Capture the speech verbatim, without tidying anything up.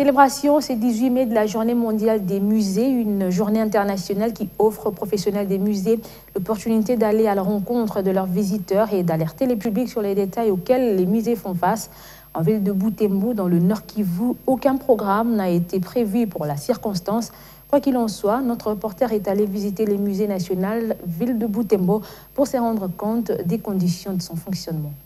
Célébration ce dix-huit mai de la Journée mondiale des musées, une journée internationale qui offre aux professionnels des musées l'opportunité d'aller à la rencontre de leurs visiteurs et d'alerter les publics sur les détails auxquels les musées font face. En ville de Butembo, dans le Nord Kivu, aucun programme n'a été prévu pour la circonstance. Quoi qu'il en soit, notre reporter est allé visiter les musées nationaux ville de Butembo pour se rendre compte des conditions de son fonctionnement.